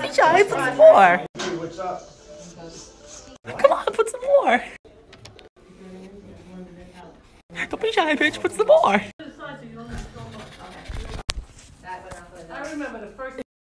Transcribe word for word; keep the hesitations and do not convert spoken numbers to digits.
be shy, put some more. What's up? Come on, put some more. Don't be shy, bitch, put some more.